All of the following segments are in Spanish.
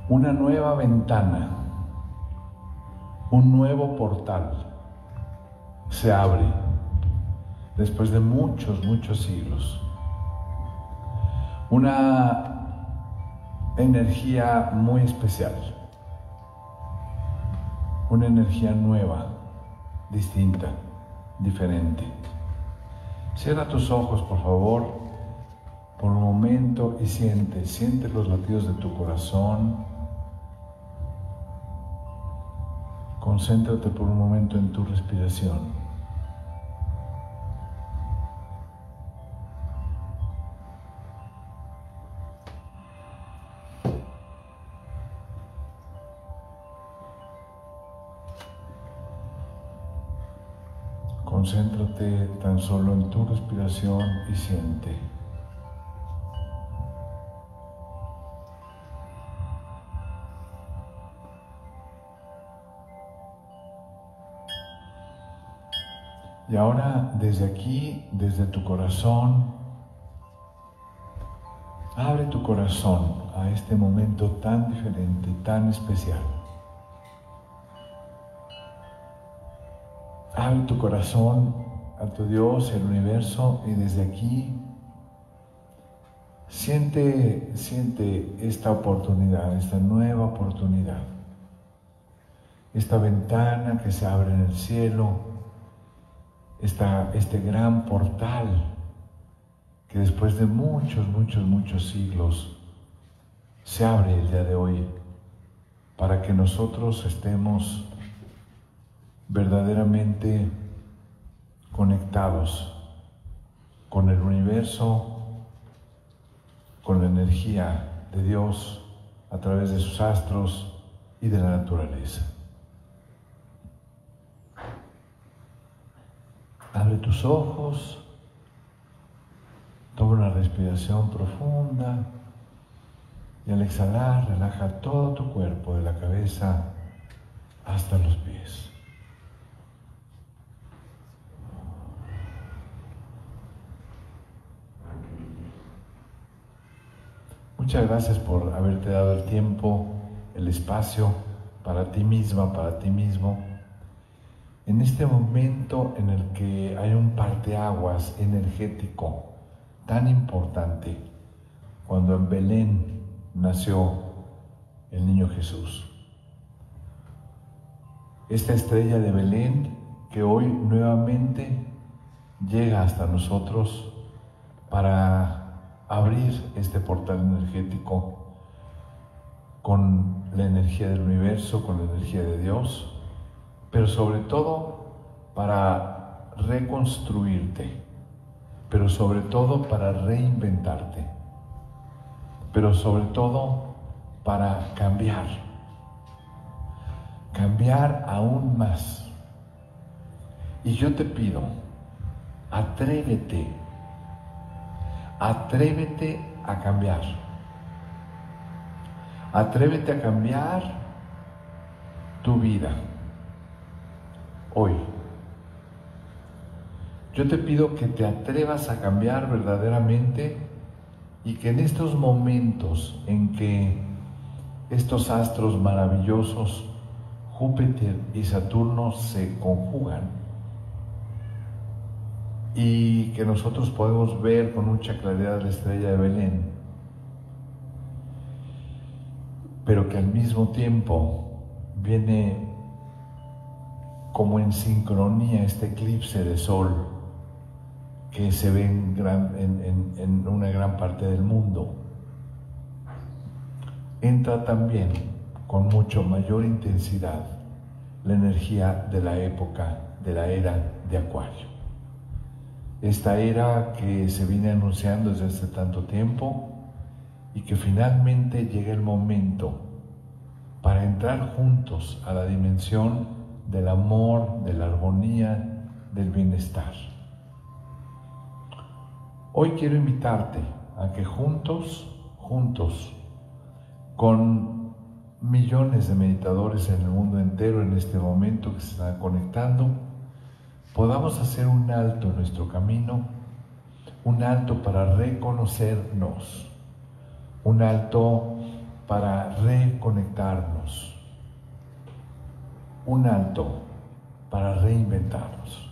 una nueva ventana, un nuevo portal se abre después de muchos siglos. Una energía muy especial, una energía nueva, distinta, diferente. Cierra tus ojos, por favor, por un momento y siente los latidos de tu corazón. Concéntrate por un momento en tu respiración. Concéntrate tan solo en tu respiración y siente. Y ahora, desde aquí, desde tu corazón, abre tu corazón a este momento tan diferente, tan especial. Abre tu corazón a tu Dios, el universo, y desde aquí siente esta oportunidad, esta nueva oportunidad, esta ventana que se abre en el cielo, este gran portal que después de muchos siglos se abre el día de hoy para que nosotros estemos verdaderamente conectados con el universo, con la energía de Dios a través de sus astros y de la naturaleza. Abre tus ojos, toma una respiración profunda y al exhalar relaja todo tu cuerpo de la cabeza hasta los pies. Muchas gracias por haberte dado el tiempo, el espacio para ti misma, para ti mismo. En este momento en el que hay un parteaguas energético tan importante, cuando en Belén nació el niño Jesús. Esta estrella de Belén que hoy nuevamente llega hasta nosotros para abrir este portal energético con la energía del universo, con la energía de Dios, pero sobre todo para reconstruirte, pero sobre todo para reinventarte, pero sobre todo para cambiar aún más. Y yo te pido, atrévete a cambiar. Atrévete a cambiar tu vida. Hoy. Yo te pido que te atrevas a cambiar verdaderamente y que en estos momentos en que estos astros maravillosos, Júpiter y Saturno, se conjugan, y que nosotros podemos ver con mucha claridad la estrella de Belén, pero que al mismo tiempo viene como en sincronía este eclipse de sol que se ve en una gran parte del mundo. Entra también con mucho mayor intensidad la energía de la época, de la era de Acuario. Esta era que se viene anunciando desde hace tanto tiempo y que finalmente llega el momento para entrar juntos a la dimensión del amor, de la armonía, del bienestar. Hoy quiero invitarte a que juntos, con millones de meditadores en el mundo entero en este momento que se están conectando, podamos hacer un alto en nuestro camino, un alto para reconocernos, un alto para reconectarnos, un alto para reinventarnos.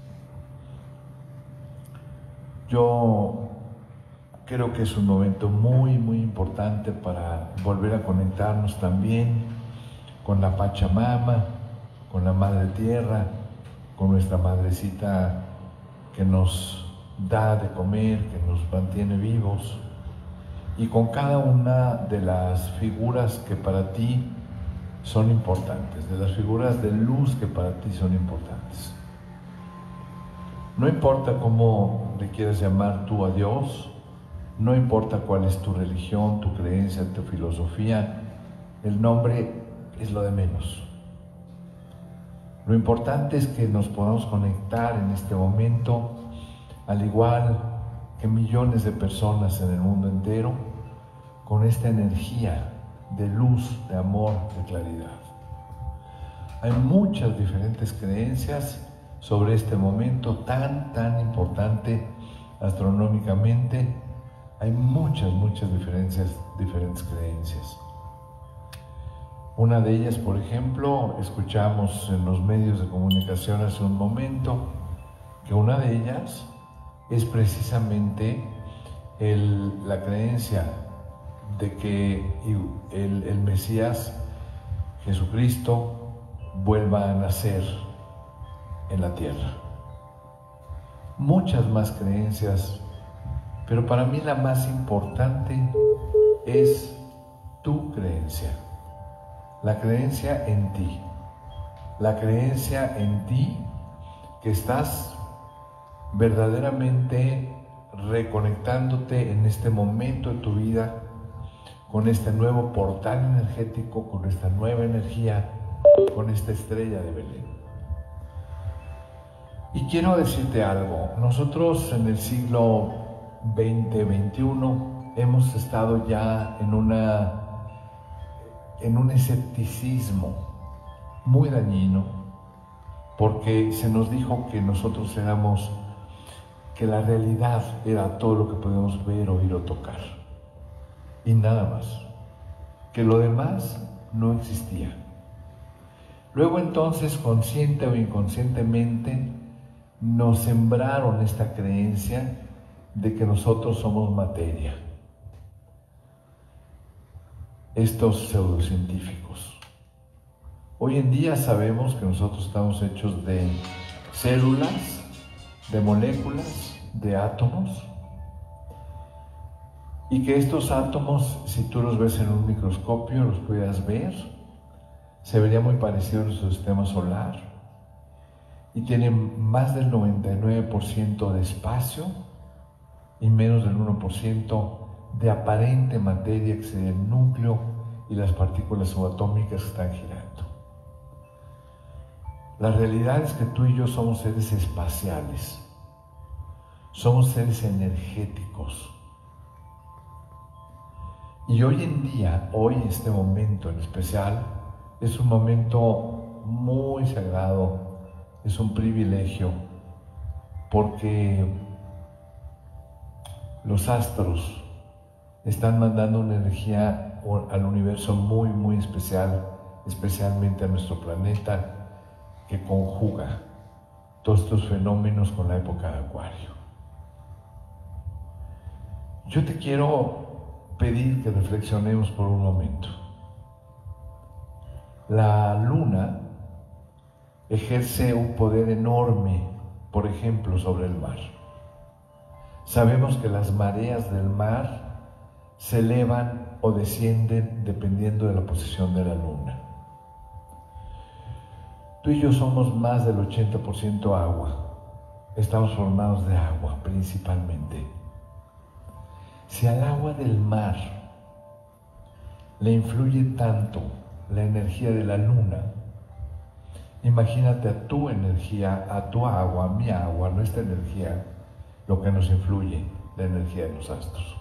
Yo creo que es un momento muy, muy importante para volver a conectarnos también con la Pachamama, con la Madre Tierra, con nuestra Madrecita que nos da de comer, que nos mantiene vivos, y con cada una de las figuras que para ti son importantes, de las figuras de luz que para ti son importantes. No importa cómo le quieras llamar tú a Dios, no importa cuál es tu religión, tu creencia, tu filosofía, el nombre es lo de menos. Lo importante es que nos podamos conectar en este momento, al igual que millones de personas en el mundo entero, con esta energía de luz, de amor, de claridad. Hay muchas diferentes creencias sobre este momento tan importante astronómicamente. Hay muchas diferentes creencias. Una de ellas, por ejemplo, escuchamos en los medios de comunicación hace un momento, que una de ellas es precisamente la creencia de que el Mesías, Jesucristo, vuelva a nacer en la tierra. Muchas más creencias, pero para mí la más importante es tu creencia, la creencia en ti, la creencia en ti que estás verdaderamente reconectándote en este momento de tu vida con este nuevo portal energético, con esta nueva energía, con esta estrella de Belén. Y quiero decirte algo, nosotros en el siglo XX, XXI hemos estado ya en un escepticismo muy dañino, porque se nos dijo que nosotros que la realidad era todo lo que podemos ver, oír o tocar, y nada más, que lo demás no existía. Luego entonces, consciente o inconscientemente, nos sembraron esta creencia de que nosotros somos materia. Estos pseudocientíficos. Hoy en día sabemos que nosotros estamos hechos de células, de moléculas, de átomos, y que estos átomos, si tú los ves en un microscopio, los pudieras ver, se vería muy parecido a nuestro sistema solar, y tienen más del 99% de espacio y menos del 1% de aparente materia, que sería el núcleo y las partículas subatómicas que están girando. La realidad es que tú y yo somos seres espaciales, somos seres energéticos. Y hoy en día, este momento en especial, es un momento muy sagrado, es un privilegio, porque los astros están mandando una energía al universo muy especial, especialmente a nuestro planeta, que conjuga todos estos fenómenos con la época de Acuario. Yo te quiero pedir que reflexionemos por un momento. La luna ejerce un poder enorme, por ejemplo, sobre el mar. Sabemos que las mareas del mar se elevan o descienden dependiendo de la posición de la luna. Tú y yo somos más del 80% agua. Estamos formados de agua principalmente. Si al agua del mar le influye tanto la energía de la luna, imagínate a tu energía, a tu agua, a mi agua, a nuestra energía, lo que nos influye, la energía de los astros.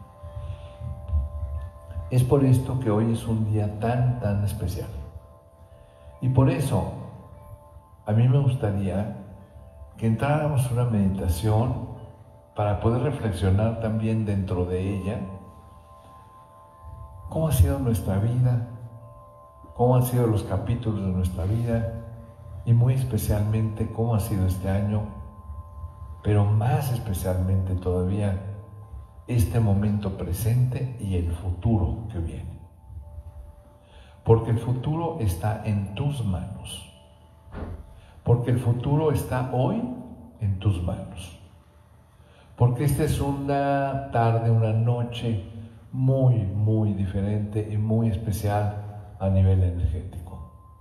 Es por esto que hoy es un día tan especial. Y por eso, a mí me gustaría que entráramos en una meditación para poder reflexionar también dentro de ella cómo ha sido nuestra vida, cómo han sido los capítulos de nuestra vida y muy especialmente cómo ha sido este año, pero más especialmente todavía este momento presente y el futuro que viene. Porque el futuro está en tus manos. Porque el futuro está hoy en tus manos. Porque esta es una tarde, una noche muy, muy diferente y muy especial a nivel energético.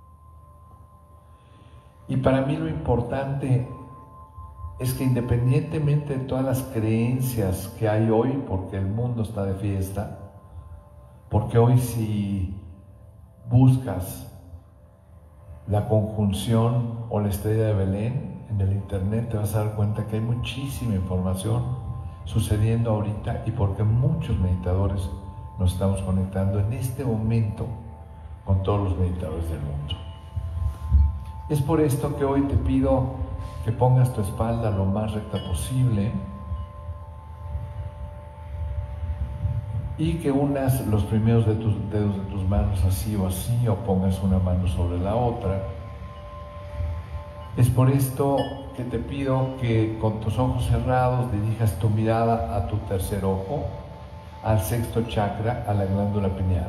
Y para mí lo importante es que independientemente de todas las creencias que hay hoy, porque el mundo está de fiesta, porque hoy si buscas la conjunción o la estrella de Belén en el internet te vas a dar cuenta que hay muchísima información sucediendo ahorita y porque muchos meditadores nos estamos conectando en este momento con todos los meditadores del mundo. Es por esto que hoy te pido que pongas tu espalda lo más recta posible y que unas los primeros de tus dedos de tus manos así o pongas una mano sobre la otra. Es por esto que te pido que con tus ojos cerrados dirijas tu mirada a tu tercer ojo, al sexto chakra, a la glándula pineal.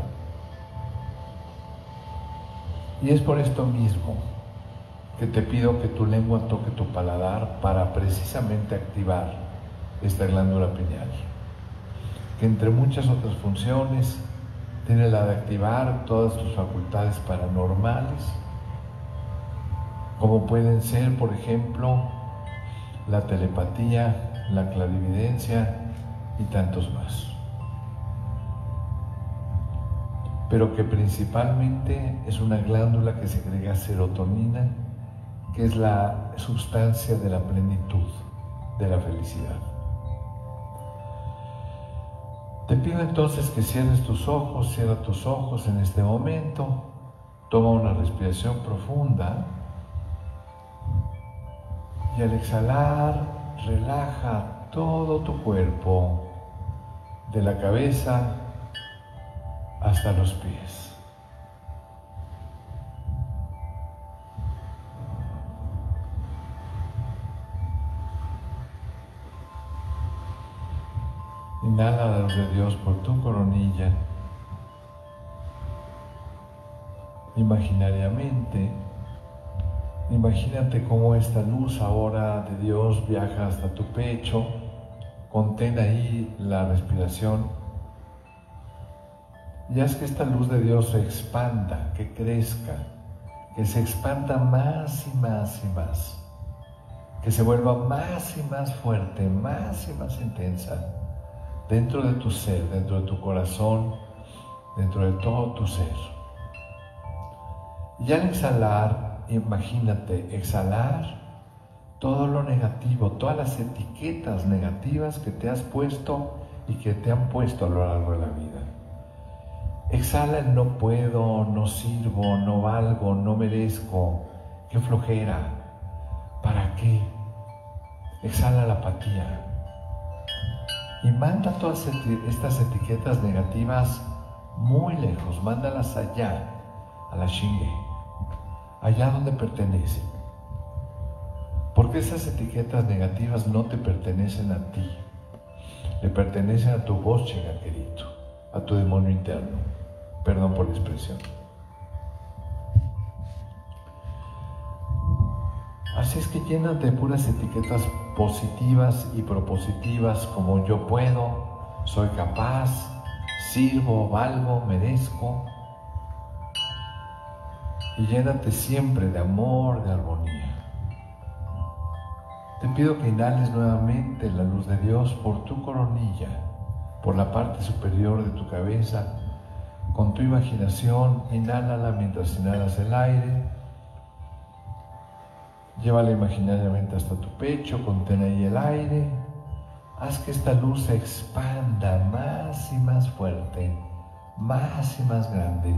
Y es por esto mismo que te pido que tu lengua toque tu paladar para precisamente activar esta glándula pineal, que entre muchas otras funciones tiene la de activar todas tus facultades paranormales, como pueden ser, por ejemplo, la telepatía, la clarividencia y tantos más. Pero que principalmente es una glándula que segrega serotonina, que es la sustancia de la plenitud, de la felicidad. Te pido entonces que cierres tus ojos, cierra tus ojos en este momento, toma una respiración profunda y al exhalar relaja todo tu cuerpo, de la cabeza hasta los pies. Inhala la luz de Dios por tu coronilla. Imaginariamente, imagínate cómo esta luz ahora de Dios viaja hasta tu pecho. Contén ahí la respiración y haz que esta luz de Dios se expanda, que crezca, que se expanda más y más y más, que se vuelva más y más fuerte, más y más intensa dentro de tu ser, dentro de tu corazón, dentro de todo tu ser. Y al exhalar, imagínate exhalar todo lo negativo, todas las etiquetas negativas que te has puesto y que te han puesto a lo largo de la vida. Exhala el no puedo, no sirvo, no valgo, no merezco, qué flojera, ¿para qué? Exhala la apatía. Y manda todas estas etiquetas negativas muy lejos, mándalas allá, a la Shinge, allá donde pertenecen. Porque esas etiquetas negativas no te pertenecen a ti, le pertenecen a tu voz Chengaquerito, a tu demonio interno. Perdón por la expresión. Así es que llénate de puras etiquetas positivas y propositivas como yo puedo, soy capaz, sirvo, valgo, merezco. Y llénate siempre de amor, de armonía. Te pido que inhales nuevamente la luz de Dios por tu coronilla, por la parte superior de tu cabeza. Con tu imaginación, inhálala mientras inhalas el aire. Llévala imaginariamente hasta tu pecho, contén ahí el aire. Haz que esta luz se expanda más y más fuerte, más y más grande.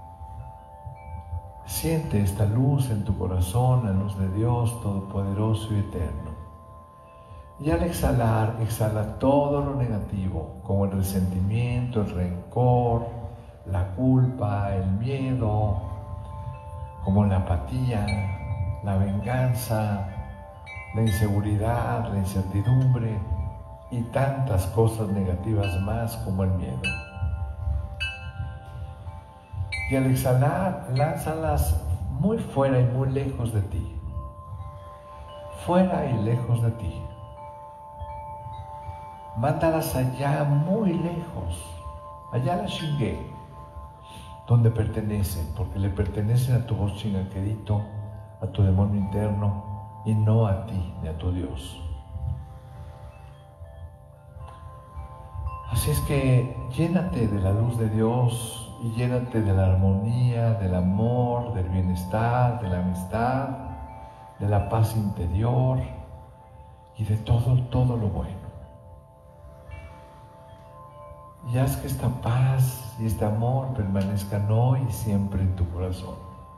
Siente esta luz en tu corazón, la luz de Dios Todopoderoso y Eterno. Y al exhalar, exhala todo lo negativo, como el resentimiento, el rencor, la culpa, el miedo, como la apatía, la venganza, la inseguridad, la incertidumbre y tantas cosas negativas más como el miedo. Y al exhalar, lánzalas muy fuera y muy lejos de ti. Fuera y lejos de ti. Mándalas allá, muy lejos, allá a la Shinge, donde pertenecen, porque le pertenecen a tu voz chingaquerito, a tu demonio interno, y no a ti ni a tu Dios. Así es que llénate de la luz de Dios y llénate de la armonía, del amor, del bienestar, de la amistad, de la paz interior y de todo lo bueno. Y haz que esta paz y este amor permanezcan hoy y siempre en tu corazón.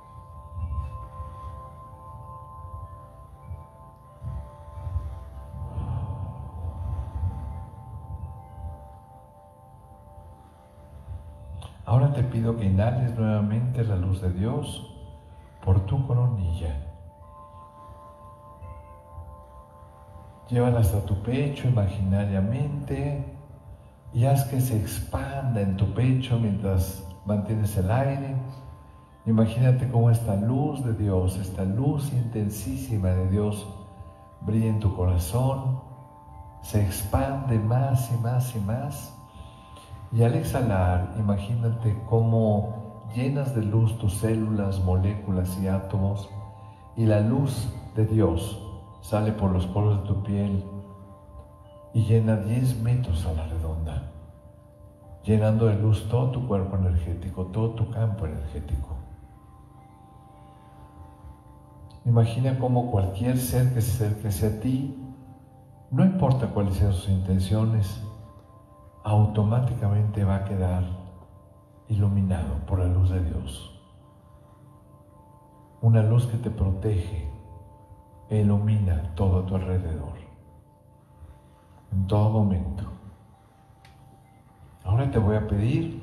Ahora te pido que inhales nuevamente la luz de Dios por tu coronilla. Llévala hasta tu pecho imaginariamente y haz que se expanda en tu pecho mientras mantienes el aire. Imagínate cómo esta luz de Dios, esta luz intensísima de Dios brilla en tu corazón, se expande más y más y más. Y al exhalar, imagínate cómo llenas de luz tus células, moléculas y átomos, y la luz de Dios sale por los poros de tu piel y llena 10 metros a la redonda, llenando de luz todo tu cuerpo energético, todo tu campo energético. Imagina cómo cualquier ser que se acerque hacia ti, no importa cuáles sean sus intenciones, automáticamente va a quedar iluminado por la luz de Dios. Una luz que te protege e ilumina todo a tu alrededor, en todo momento. Ahora te voy a pedir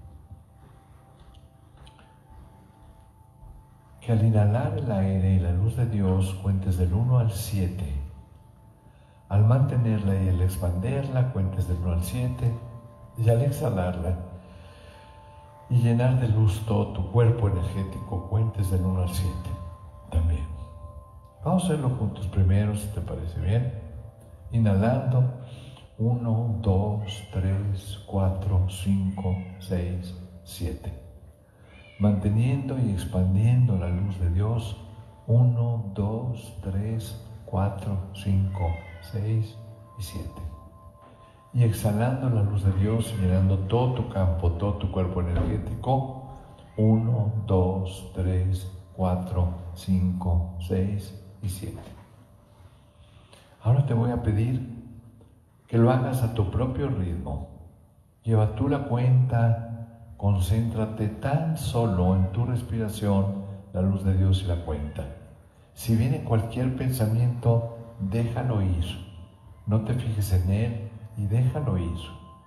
que al inhalar el aire y la luz de Dios cuentes del 1 al 7. Al mantenerla y al expanderla cuentes del 1 al 7. Y al exhalarla y llenar de luz todo tu cuerpo energético cuentes del 1 al 7 también. Vamos a hacerlo juntos primero, si te parece bien. Inhalando. 1, 2, 3, 4, 5, 6, 7. Manteniendo y expandiendo la luz de Dios. 1, 2, 3, 4, 5, 6 y 7. Y exhalando la luz de Dios, llenando todo tu campo, todo tu cuerpo energético. 1, 2, 3, 4, 5, 6 y 7. Ahora te voy a pedir que lo hagas a tu propio ritmo. Lleva tú la cuenta, concéntrate tan solo en tu respiración, la luz de Dios y la cuenta. Si viene cualquier pensamiento, déjalo ir. No te fijes en él y déjalo ir.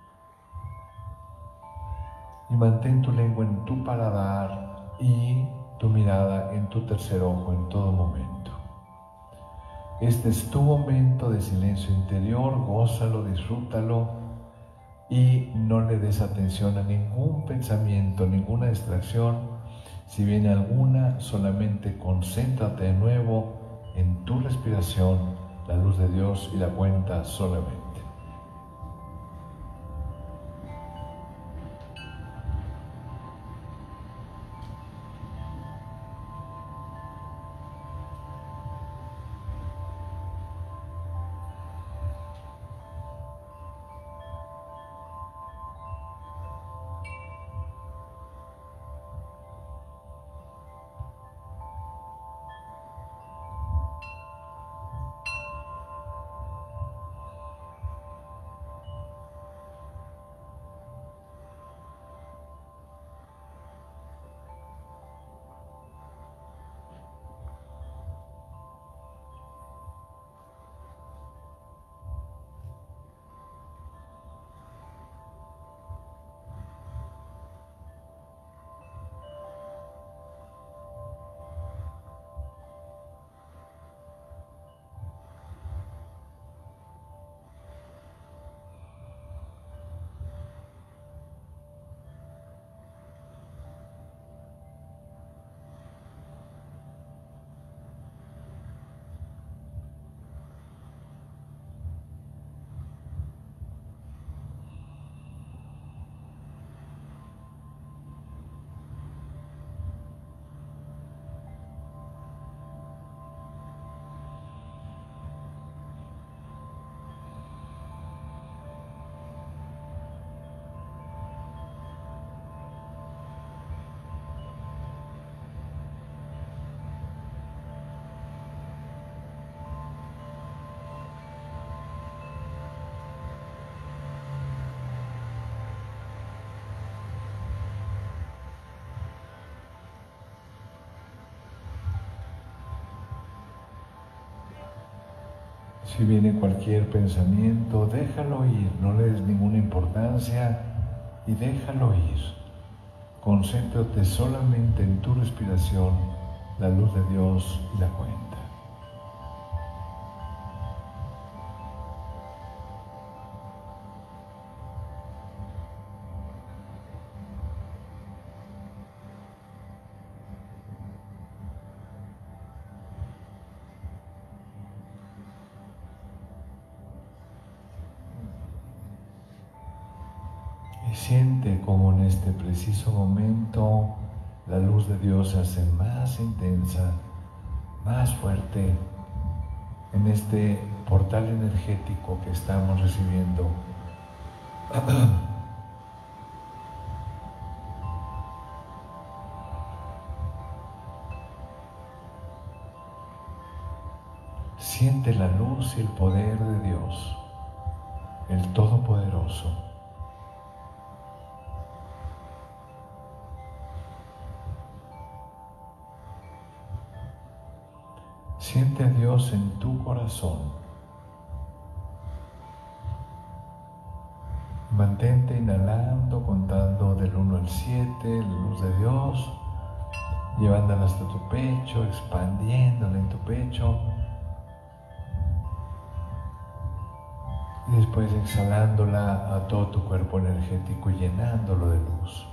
Y mantén tu lengua en tu paladar y tu mirada en tu tercer ojo en todo momento. Este es tu momento de silencio interior, gózalo, disfrútalo y no le des atención a ningún pensamiento, ninguna distracción. Si viene alguna, solamente concéntrate de nuevo en tu respiración, la luz de Dios y la cuenta solamente. Si viene cualquier pensamiento, déjalo ir, no le des ninguna importancia y déjalo ir. Concéntrate solamente en tu respiración, la luz de Dios y la cuenta. Y siente como en este preciso momento la luz de Dios se hace más intensa, más fuerte en este portal energético que estamos recibiendo. Siente la luz y el poder de Dios, el Todopoderoso. Siente a Dios en tu corazón. Mantente inhalando, contando del 1 al 7, la luz de Dios, llevándola hasta tu pecho, expandiéndola en tu pecho. Y después exhalándola a todo tu cuerpo energético y llenándolo de luz.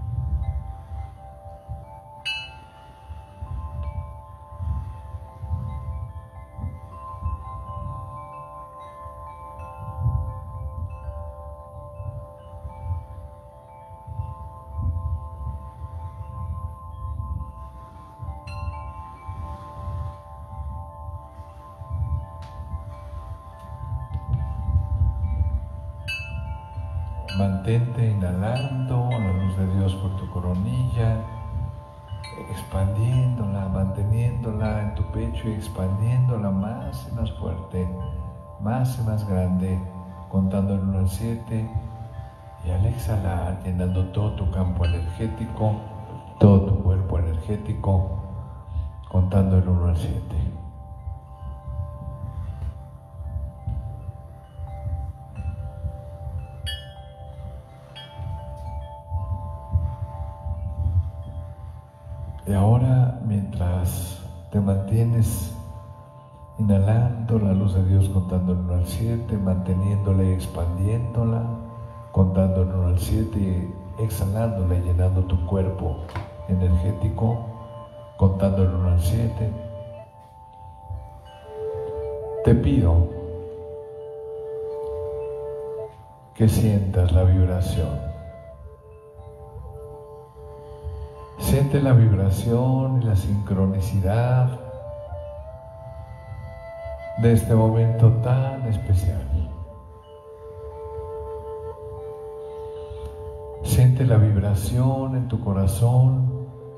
Mantente inhalando la luz de Dios por tu coronilla, expandiéndola, manteniéndola en tu pecho y expandiéndola más y más fuerte, más y más grande, contando el 1 al 7, y al exhalar, llenando todo tu campo energético, todo tu cuerpo energético, contando el 1 al 7. Y ahora, mientras te mantienes inhalando la luz de Dios contando el 1 al 7, manteniéndola y expandiéndola, contando el 1 al 7 y exhalándola y llenando tu cuerpo energético, contando el 1 al 7, te pido que sientas la vibración. Siente la vibración y la sincronicidad de este momento tan especial. Siente la vibración en tu corazón.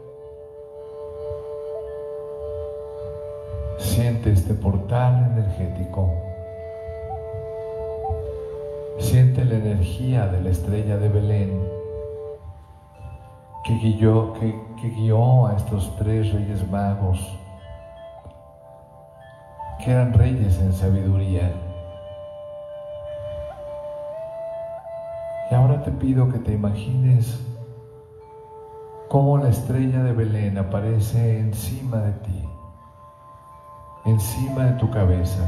Siente este portal energético. Siente la energía de la estrella de Belén que guió a estos 3 reyes magos, que eran reyes en sabiduría. Y ahora te pido que te imagines cómo la estrella de Belén aparece encima de ti, encima de tu cabeza.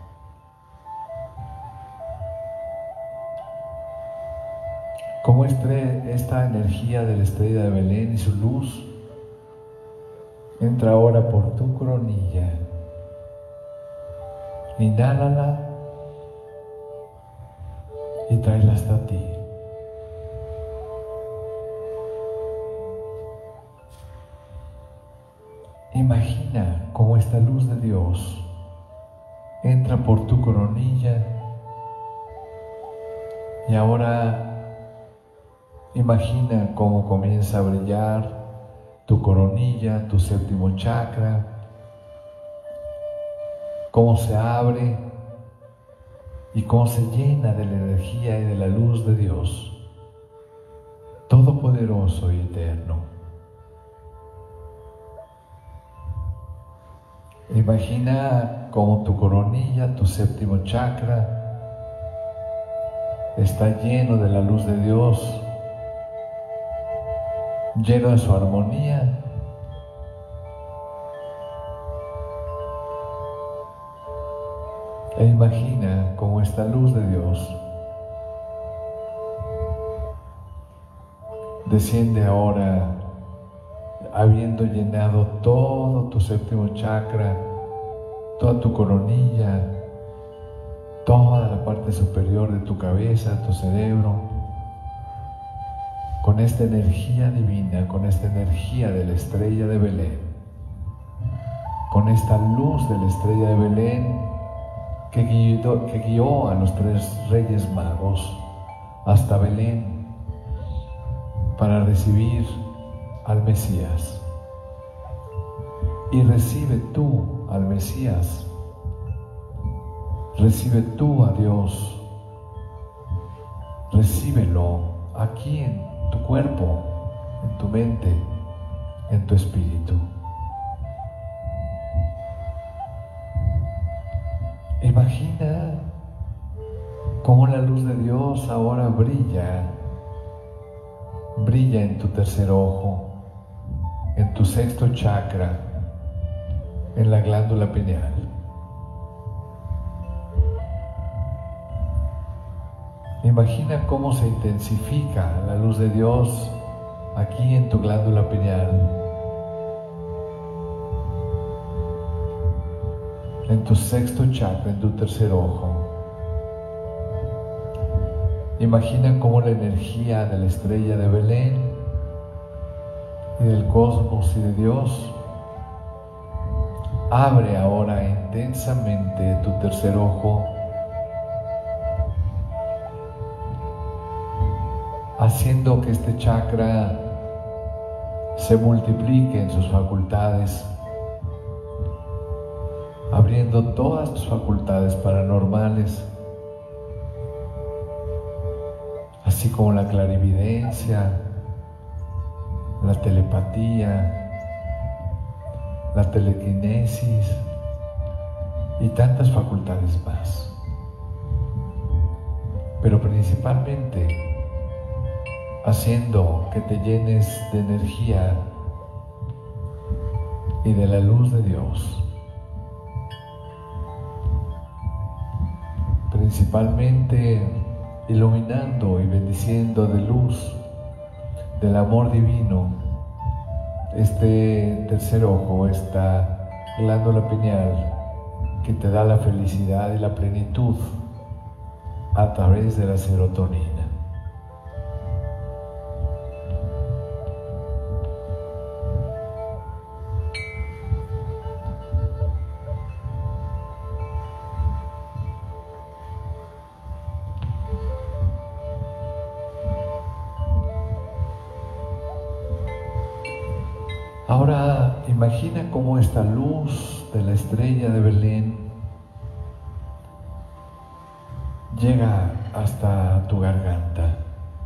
Cómo esta energía de la estrella de Belén y su luz entra ahora por tu coronilla. Inhálala y tráela hasta ti. Imagina cómo esta luz de Dios entra por tu coronilla y ahora imagina cómo comienza a brillar tu coronilla, tu 7º chakra, cómo se abre y cómo se llena de la energía y de la luz de Dios, todopoderoso y eterno. Imagina como tu coronilla, tu séptimo chakra, está lleno de la luz de Dios, lleno de su armonía. E imagina cómo esta luz de Dios desciende ahora, habiendo llenado todo tu séptimo chakra, toda tu coronilla, toda la parte superior de tu cabeza, tu cerebro, con esta energía divina, con esta energía de la estrella de Belén, con esta luz de la estrella de Belén que guió a los 3 reyes magos hasta Belén para recibir al Mesías. Y recibe tú al Mesías, recibe tú a Dios, recíbelo aquí en tu cuerpo, en tu mente, en tu espíritu. Imagina cómo la luz de Dios ahora brilla en tu tercer ojo, en tu sexto chakra, en la glándula pineal. Imagina cómo se intensifica la luz de Dios aquí en tu glándula pineal, en tu sexto chakra, en tu tercer ojo. Imagina cómo la energía de la estrella de Belén y del cosmos y de Dios abre ahora intensamente tu tercer ojo, haciendo que este chakra se multiplique en sus facultades, abriendo todas tus facultades paranormales, así como la clarividencia, la telepatía, la telequinesis y tantas facultades más. Pero principalmente haciendo que te llenes de energía y de la luz de Dios. Principalmente iluminando y bendiciendo de luz, del amor divino, este tercer ojo, esta glándula pineal que te da la felicidad y la plenitud a través de la serotonina. Ahora imagina cómo esta luz de la estrella de Belén llega hasta tu garganta.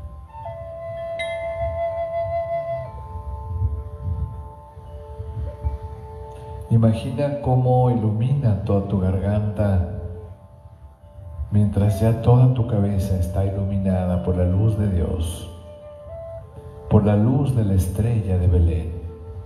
Imagina cómo ilumina toda tu garganta, mientras ya toda tu cabeza está iluminada por la luz de Dios, por la luz de la estrella de Belén.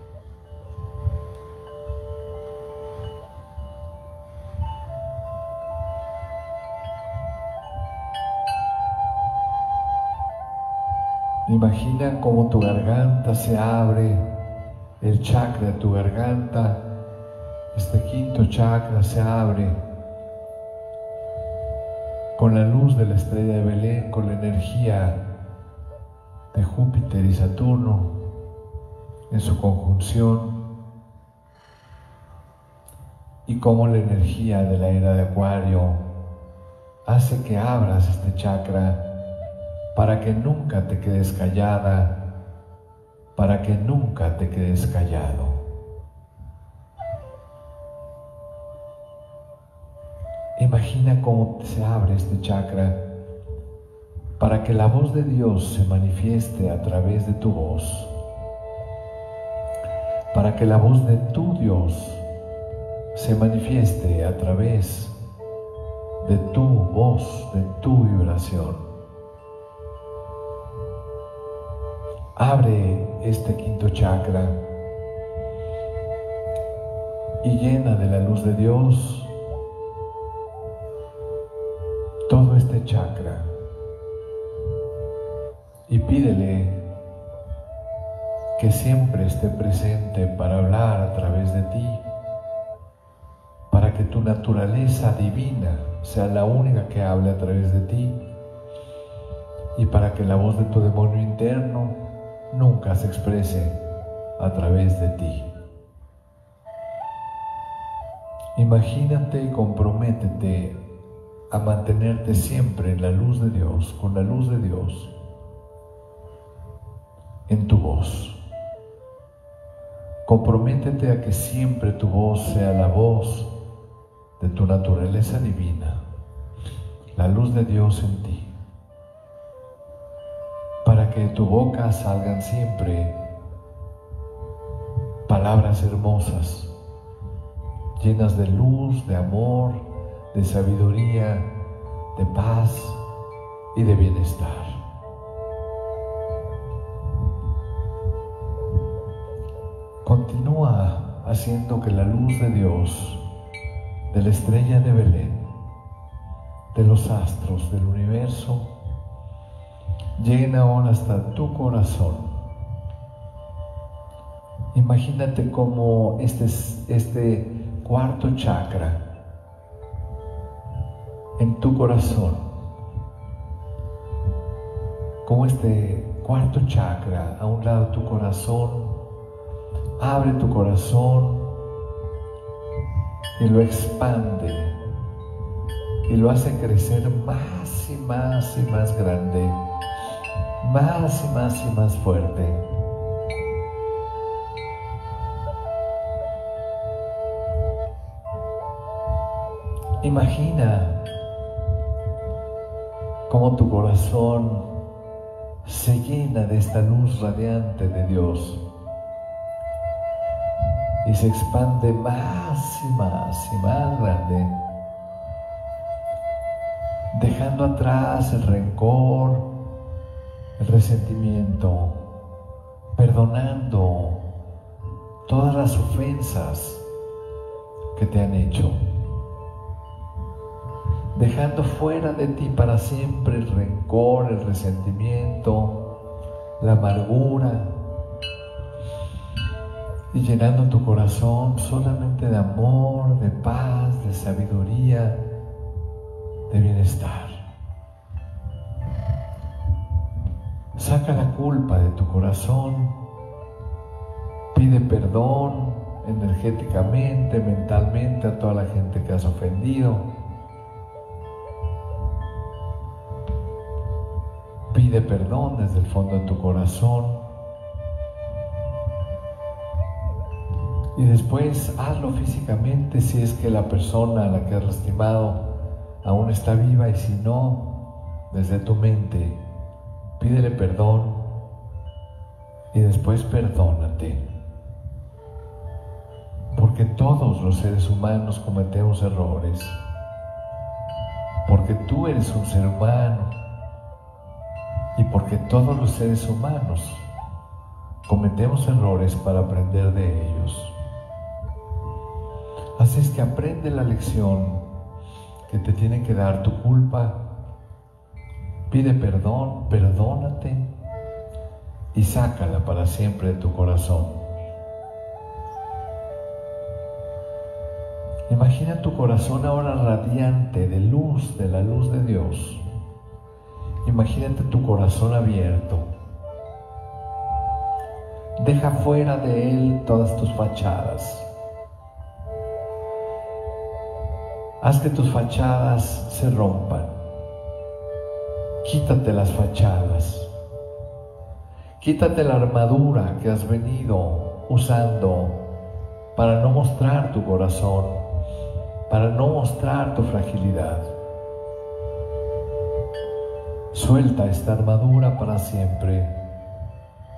Imagina cómo tu garganta se abre, el chakra de tu garganta, este quinto chakra se abre con la luz de la estrella de Belén, con la energía de Júpiter y Saturno en su conjunción, y cómo la energía de la era de Acuario hace que abras este chakra para que nunca te quedes callada, para que nunca te quedes callado. Imagina cómo se abre este chakra para que la voz de Dios se manifieste a través de tu voz, para que la voz de tu Dios se manifieste a través de tu voz, de tu vibración. Abre este quinto chakra y llena de la luz de Dios todo este chakra y pídele que siempre esté presente para hablar a través de ti, para que tu naturaleza divina sea la única que hable a través de ti y para que la voz de tu demonio interno nunca se exprese a través de ti. Imagínate y comprométete a mantenerte siempre en la luz de Dios, con la luz de Dios en tu voz. Comprométete a que siempre tu voz sea la voz de tu naturaleza divina, la luz de Dios en ti, para que de tu boca salgan siempre palabras hermosas, llenas de luz, de amor, de sabiduría, de paz y de bienestar. Continúa haciendo que la luz de Dios, de la estrella de Belén, de los astros, del universo, lleguen ahora hasta tu corazón. Imagínate cómo este cuarto chakra en tu corazón, como este cuarto chakra a un lado de tu corazón, abre tu corazón y lo expande y lo hace crecer más y más y más grande, más y más y más fuerte. Imagina cómo tu corazón se llena de esta luz radiante de Dios y se expande más y más y más grande, dejando atrás el rencor, el resentimiento, perdonando todas las ofensas que te han hecho, dejando fuera de ti para siempre el rencor, el resentimiento, la amargura, y llenando tu corazón solamente de amor, de paz, de sabiduría, de bienestar. Saca la culpa de tu corazón, pide perdón energéticamente, mentalmente a toda la gente que has ofendido. Pide perdón desde el fondo de tu corazón. Y después hazlo físicamente si es que la persona a la que has lastimado aún está viva, y si no, desde tu mente, pídele perdón y después perdónate. Porque todos los seres humanos cometemos errores. Porque tú eres un ser humano y porque todos los seres humanos cometemos errores para aprender de ellos. Así es que aprende la lección que te tiene que dar tu culpa, pide perdón, perdónate y sácala para siempre de tu corazón. Imagina tu corazón ahora radiante de luz, de la luz de Dios. Imagínate tu corazón abierto. Deja fuera de él todas tus fachadas. Haz que tus fachadas se rompan. Quítate las fachadas. Quítate la armadura que has venido usando para no mostrar tu corazón, para no mostrar tu fragilidad. Suelta esta armadura para siempre,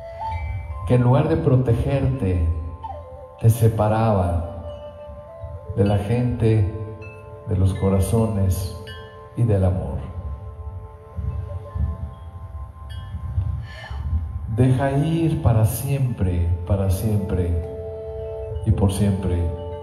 que en lugar de protegerte, te separaba, de la gente, de los corazones y del amor. Deja ir para siempre y por siempre.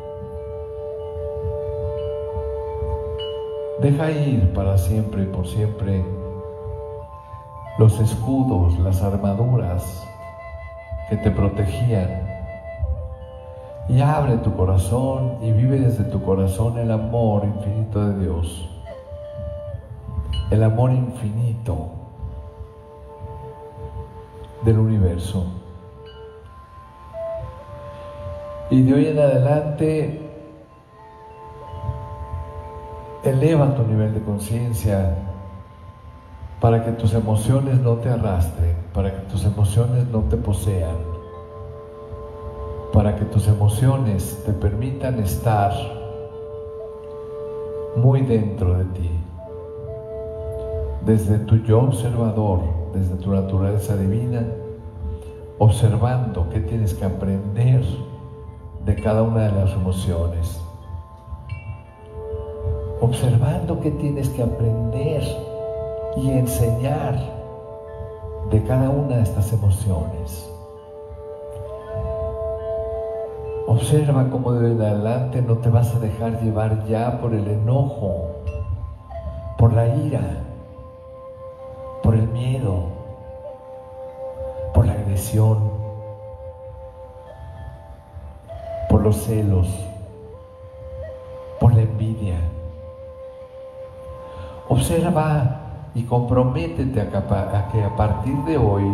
Deja ir para siempre y por siempre los escudos, las armaduras que te protegían, y abre tu corazón y vive desde tu corazón el amor infinito de Dios, el amor infinito del universo. Y de hoy en adelante eleva tu nivel de conciencia para que tus emociones no te arrastren, para que tus emociones no te posean, para que tus emociones te permitan estar muy dentro de ti, desde tu yo observador, desde tu naturaleza divina, observando qué tienes que aprender de cada una de las emociones, observando qué tienes que aprender y enseñar de cada una de estas emociones. Observa cómo de hoy en adelante no te vas a dejar llevar ya por el enojo, por la ira, por el miedo, por la agresión, por los celos, por la envidia. Observa y comprométete a que a partir de hoy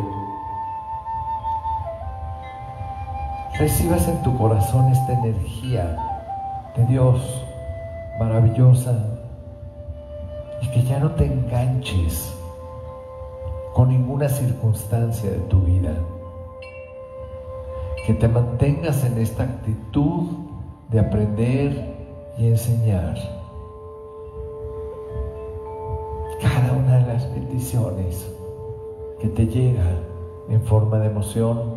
recibas en tu corazón esta energía de Dios maravillosa, y que ya no te enganches con ninguna circunstancia de tu vida, que te mantengas en esta actitud de aprender y enseñar. Cada una de las peticiones que te llega en forma de emoción,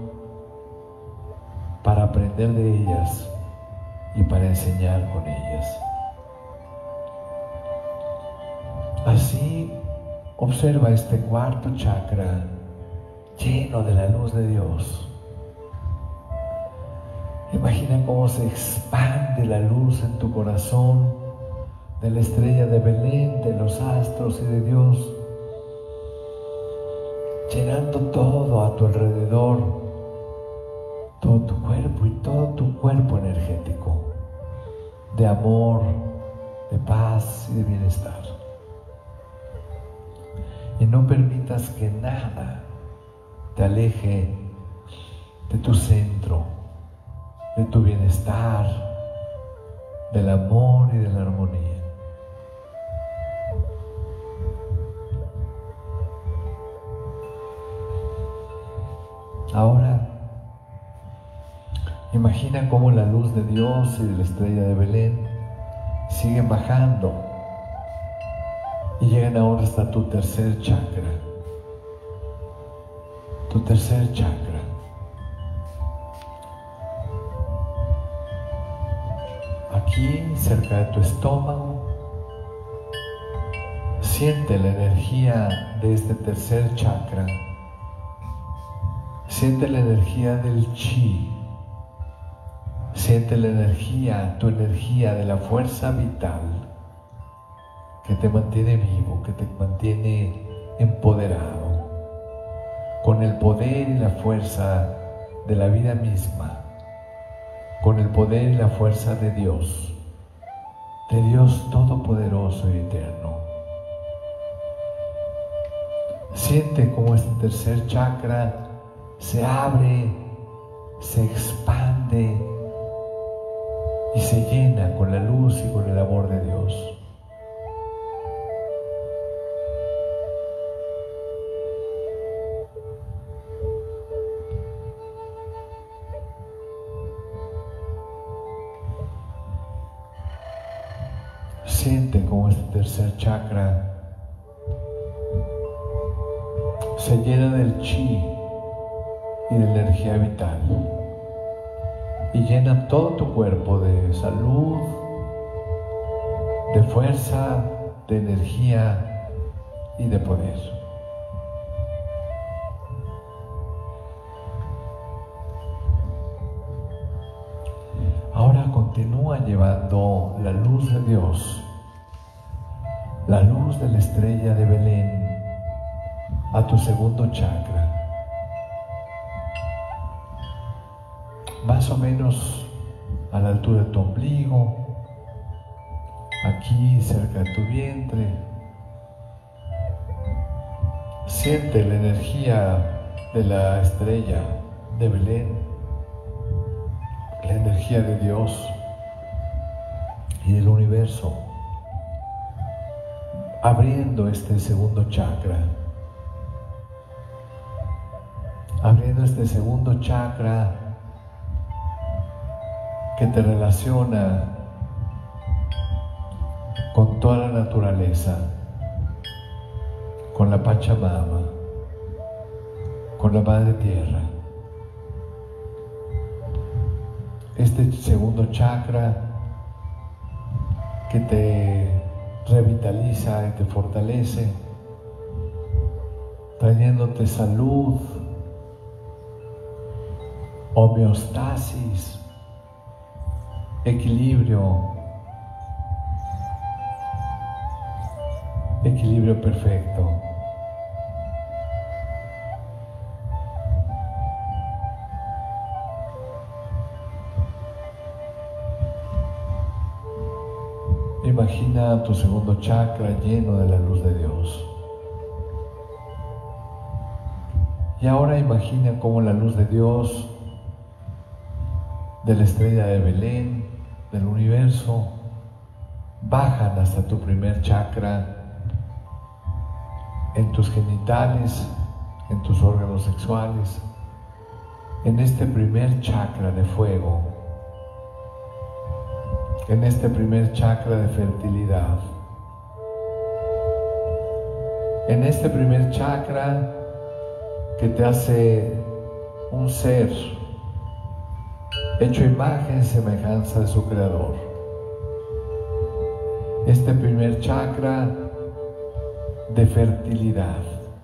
para aprender de ellas y para enseñar con ellas. Así, observa este cuarto chakra lleno de la luz de Dios. Imagina cómo se expande la luz en tu corazón, de la estrella de Belén, de los astros y de Dios, llenando todo a tu alrededor, todo tu cuerpo y todo tu cuerpo energético, de amor, de paz y de bienestar. Y no permitas que nada te aleje de tu centro, de tu bienestar, del amor y de la armonía. Ahora, imagina cómo la luz de Dios y de la estrella de Belén siguen bajando y llegan ahora hasta tu tercer chakra. Tu tercer chakra. Aquí, cerca de tu estómago, siente la energía de este tercer chakra. Siente la energía del chi. Siente la energía, tu energía de la fuerza vital que te mantiene vivo, que te mantiene empoderado, con el poder y la fuerza de la vida misma, con el poder y la fuerza de Dios Todopoderoso y Eterno. Siente cómo este tercer chakra se abre, se expande y se llena con la luz y con el amor de Dios. Siente cómo este tercer chakra se llena del chi y de energía vital y llena todo tu cuerpo de salud, de fuerza, de energía y de poder. Ahora continúa llevando la luz de Dios, la luz de la estrella de Belén, a tu segundo chakra, más o menos a la altura de tu ombligo, aquí cerca de tu vientre. Siente la energía de la estrella de Belén, la energía de Dios y del universo, abriendo este segundo chakra, abriendo este segundo chakra que te relaciona con toda la naturaleza, con la Pachamama, con la Madre Tierra. Este segundo chakra que te revitaliza y te fortalece, trayéndote salud, homeostasis, equilibrio perfecto. Imagina tu segundo chakra lleno de la luz de Dios. Y ahora imagina cómo la luz de Dios, de la estrella de Belén, del universo, bajan hasta tu primer chakra, en tus genitales, en tus órganos sexuales, en este primer chakra de fuego, en este primer chakra de fertilidad, en este primer chakra que te hace un ser hecho imagen y semejanza de su creador. Este primer chakra de fertilidad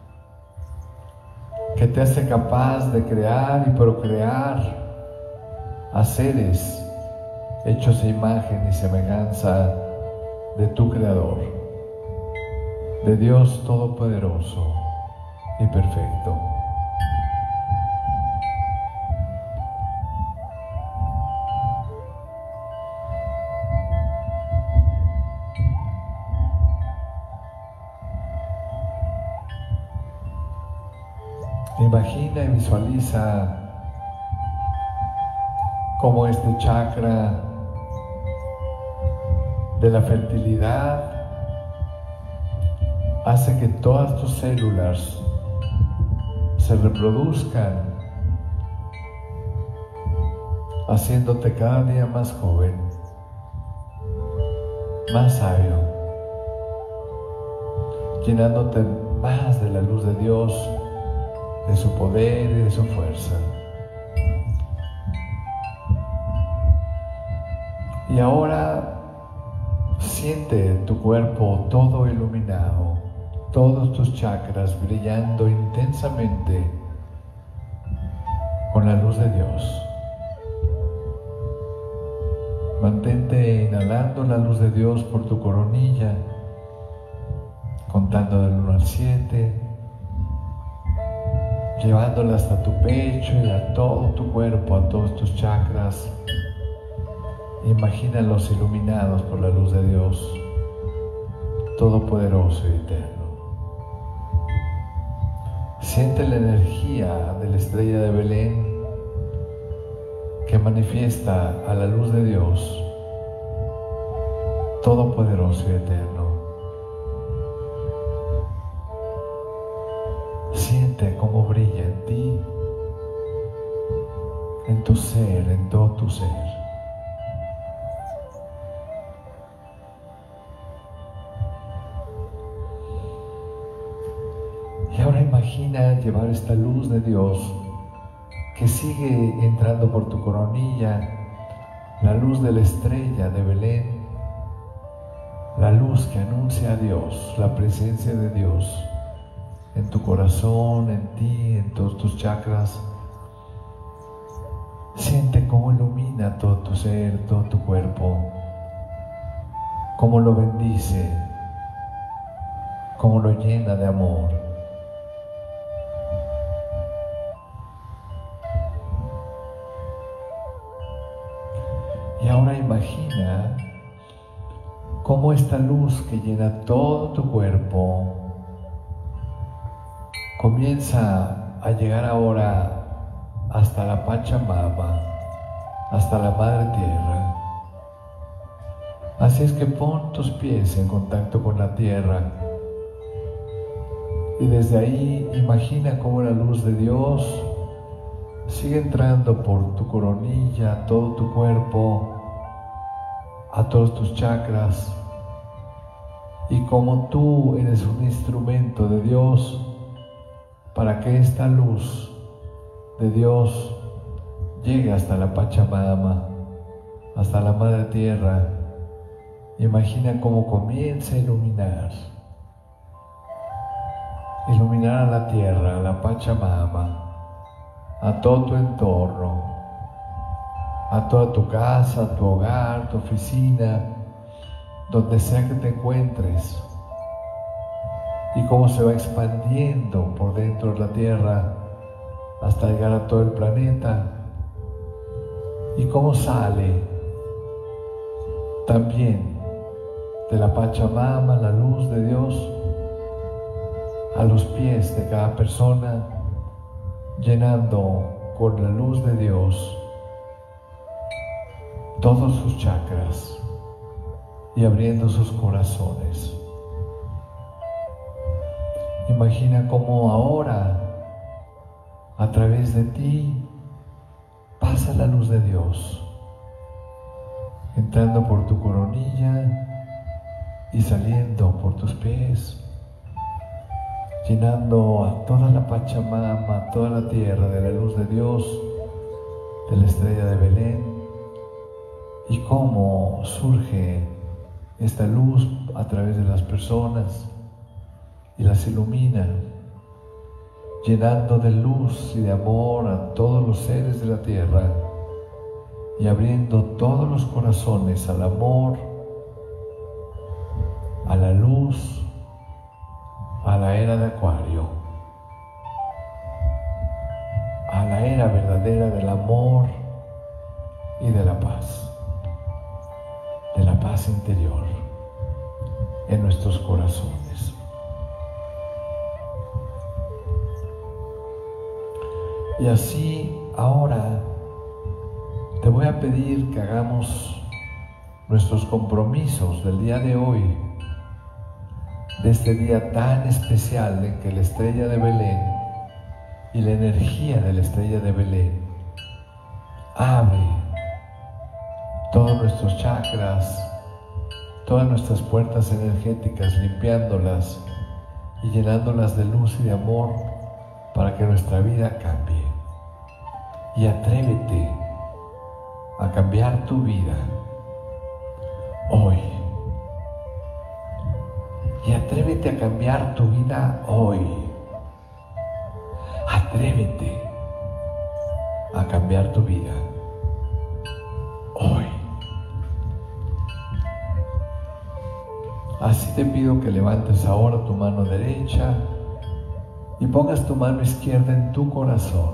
que te hace capaz de crear y procrear a seres hechos a imagen y semejanza de tu creador, de Dios Todopoderoso y perfecto. Imagina y visualiza cómo este chakra de la fertilidad hace que todas tus células se reproduzcan, haciéndote cada día más joven, más sabio, llenándote más de la luz de Dios, de su poder y de su fuerza. Y ahora siente tu cuerpo todo iluminado, todos tus chakras brillando intensamente con la luz de Dios. Mantente inhalando la luz de Dios por tu coronilla, contando del 1 al 7, llevándola hasta tu pecho y a todo tu cuerpo, a todos tus chakras. Imagínalos iluminados por la luz de Dios, todopoderoso y eterno. Siente la energía de la estrella de Belén que manifiesta a la luz de Dios, todopoderoso y eterno. Siente cómo brilla en ti, en tu ser, en todo tu ser. Y ahora imagina llevar esta luz de Dios que sigue entrando por tu coronilla, la luz de la estrella de Belén, la luz que anuncia a Dios, la presencia de Dios en tu corazón, en ti, en todos tus chakras. Siente cómo ilumina todo tu ser, todo tu cuerpo, cómo lo bendice, cómo lo llena de amor. Y ahora imagina cómo esta luz que llena todo tu cuerpo comienza a llegar ahora hasta la Pachamama, hasta la Madre Tierra. Así es que pon tus pies en contacto con la tierra y desde ahí imagina cómo la luz de Dios sigue entrando por tu coronilla, a todo tu cuerpo, a todos tus chakras, y como tú eres un instrumento de Dios para que esta luz de Dios llegue hasta la Pachamama, hasta la Madre Tierra. Imagina cómo comienza a iluminar a la tierra, a la Pachamama, a todo tu entorno, a toda tu casa, a tu hogar, tu oficina, donde sea que te encuentres, y cómo se va expandiendo por dentro de la tierra hasta llegar a todo el planeta, y cómo sale también de la Pachamama la luz de Dios a los pies de cada persona, llenando con la luz de Dios todos sus chakras y abriendo sus corazones. Imagina cómo ahora, a través de ti, pasa la luz de Dios, entrando por tu coronilla y saliendo por tus pies, llenando a toda la Pachamama, a toda la tierra de la luz de Dios, de la estrella de Belén, y cómo surge esta luz a través de las personas y las ilumina, llenando de luz y de amor a todos los seres de la tierra y abriendo todos los corazones al amor, a la luz, a la era de Acuario, a la era verdadera del amor y de la paz interior en nuestros corazones. Y así ahora te voy a pedir que hagamos nuestros compromisos del día de hoy, de este día tan especial en que la estrella de Belén y la energía de la estrella de Belén abre todos nuestros chakras, todas nuestras puertas energéticas, limpiándolas y llenándolas de luz y de amor para que nuestra vida cambie. Y atrévete a cambiar tu vida hoy. Y atrévete a cambiar tu vida hoy. Atrévete a cambiar tu vida hoy. Así te pido que levantes ahora tu mano derecha y pongas tu mano izquierda en tu corazón.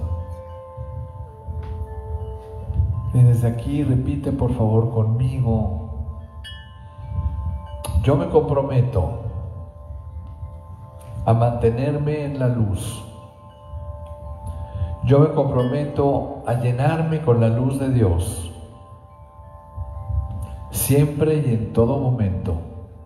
Y desde aquí repite por favor conmigo: yo me comprometo a mantenerme en la luz. Yo me comprometo a llenarme con la luz de Dios, siempre y en todo momento.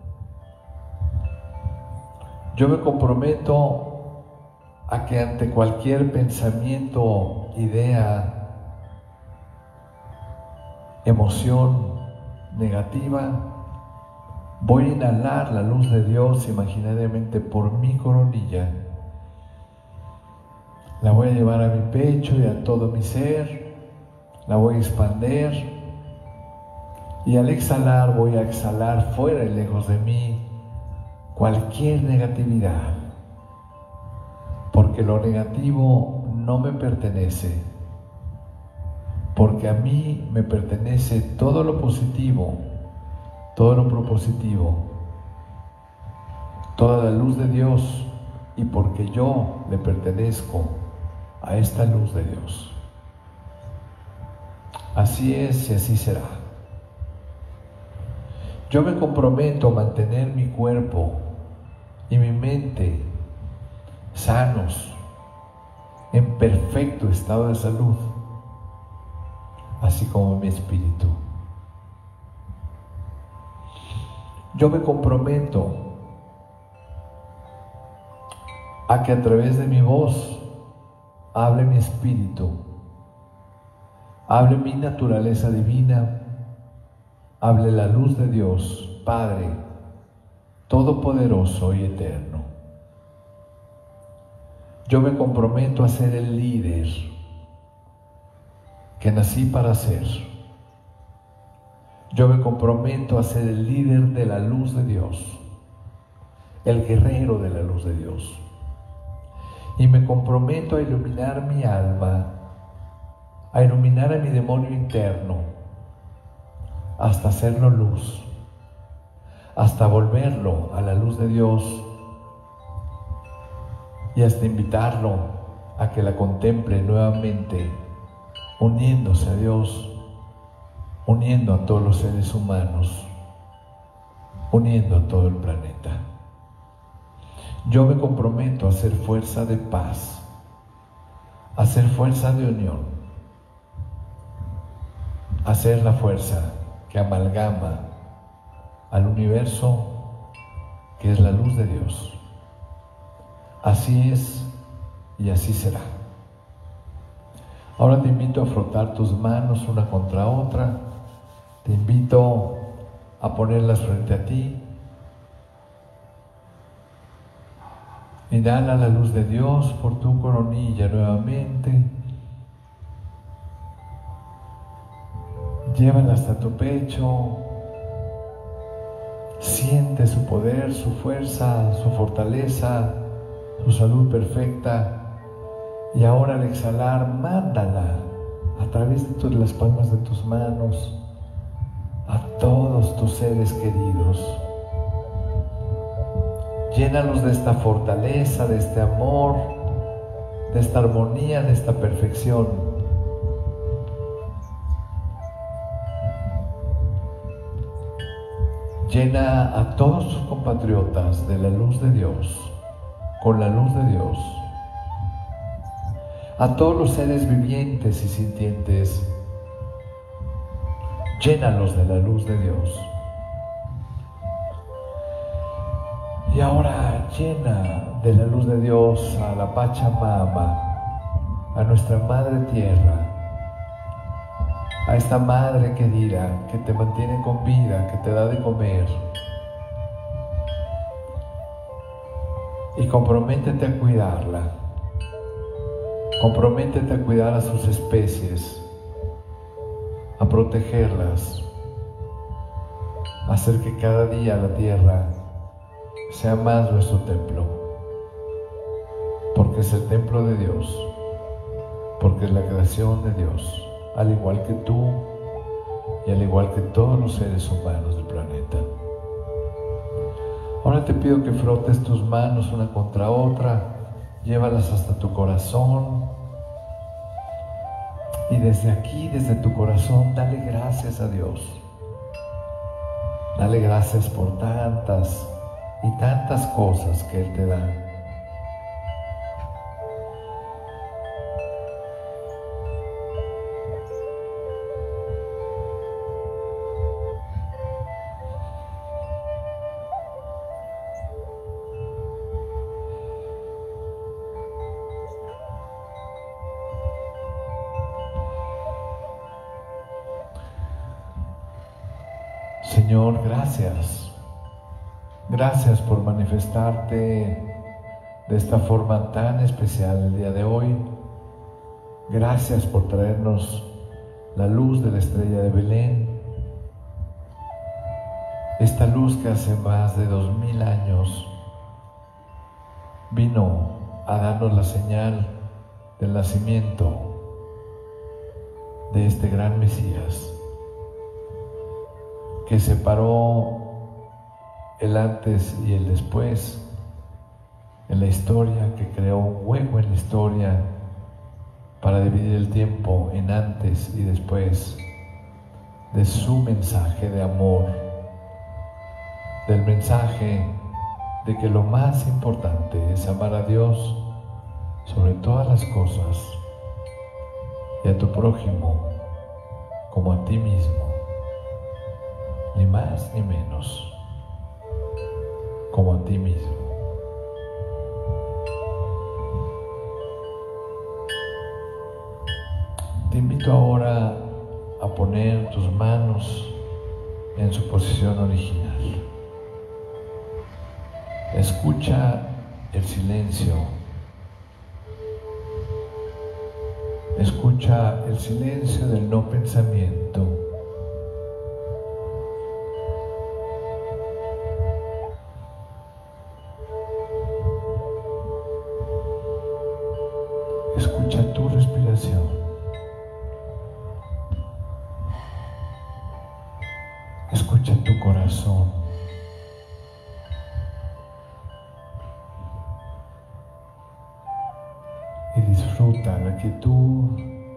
Yo me comprometo a que ante cualquier pensamiento, idea, emoción negativa, voy a inhalar la luz de Dios imaginariamente por mi coronilla. La voy a llevar a mi pecho y a todo mi ser. La voy a expander Y al exhalar voy a exhalar fuera y lejos de mí cualquier negatividad, porque lo negativo no me pertenece, porque a mí me pertenece todo lo positivo, todo lo propositivo, toda la luz de Dios, y porque yo le pertenezco a esta luz de Dios. Así es y así será. Yo me comprometo a mantener mi cuerpo y mi mente sanos, en perfecto estado de salud, así como mi espíritu. Yo me comprometo a que a través de mi voz hable mi espíritu, hable mi naturaleza divina, hable la luz de Dios, Padre Todopoderoso y Eterno. Yo me comprometo a ser el líder que nací para ser. Yo me comprometo a ser el líder de la luz de Dios, el guerrero de la luz de Dios. Y me comprometo a iluminar mi alma, a iluminar a mi demonio interno, hasta hacerlo luz, hasta volverlo a la luz de Dios y hasta invitarlo a que la contemple nuevamente, uniéndose a Dios, uniendo a todos los seres humanos, uniendo a todo el planeta. Yo me comprometo a ser fuerza de paz, a ser fuerza de unión, a ser la fuerza que amalgama al universo, que es la luz de Dios. Así es y así será. Ahora te invito a frotar tus manos una contra otra. Te invito a ponerlas frente a ti. Inhala la luz de Dios por tu coronilla nuevamente. Llévala hasta tu pecho. Siente su poder, su fuerza, su fortaleza, su salud perfecta. Y ahora al exhalar, mándala a través de las palmas de tus manos a todos tus seres queridos. Llénalos de esta fortaleza, de este amor, de esta armonía, de esta perfección. Llena a todos tus compatriotas de la luz de Dios, con la luz de Dios. A todos los seres vivientes y sintientes, llénalos de la luz de Dios. Y ahora llena de la luz de Dios a la Pachamama, a nuestra Madre Tierra, a esta Madre querida que te mantiene con vida, que te da de comer. Y comprométete a cuidarla. Comprométete a cuidar a sus especies, a protegerlas, a hacer que cada día la tierra sea más nuestro templo, porque es el templo de Dios, porque es la creación de Dios, al igual que tú y al igual que todos los seres humanos del planeta. Ahora te pido que frotes tus manos una contra otra, llévalas hasta tu corazón y desde aquí, desde tu corazón, dale gracias a Dios. Dale gracias por tantas y tantas cosas que Él te da. Señor, gracias. Gracias por manifestarte de esta forma tan especial el día de hoy. Gracias por traernos la luz de la estrella de Belén. Esta luz que hace más de 2000 años vino a darnos la señal del nacimiento de este gran Mesías, que separó el antes y el después en la historia, que creó un hueco en la historia para dividir el tiempo en antes y después de su mensaje de amor, del mensaje de que lo más importante es amar a Dios sobre todas las cosas y a tu prójimo como a ti mismo, ni más ni menos, como a ti mismo. Te invito ahora a poner tus manos en su posición original. Escucha el silencio. Escucha el silencio del no pensamiento. Escucha tu respiración. Escucha tu corazón. Y disfruta la quietud.